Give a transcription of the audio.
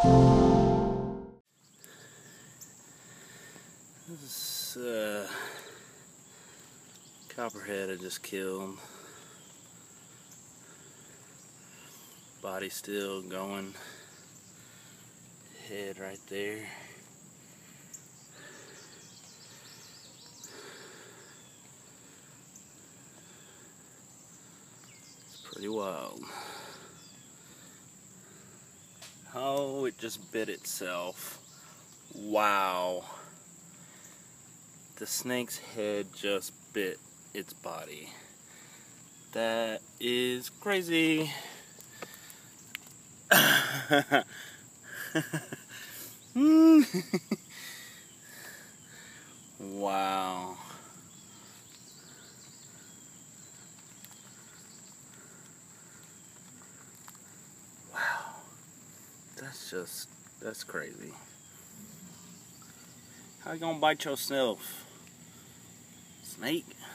This copperhead I just killed. Body still going. Head right there. It's pretty wild. Oh, it just bit itself. Wow. The snake's head just bit its body. That is crazy. Wow. Wow. That's crazy. How you gonna bite yourself? Snake?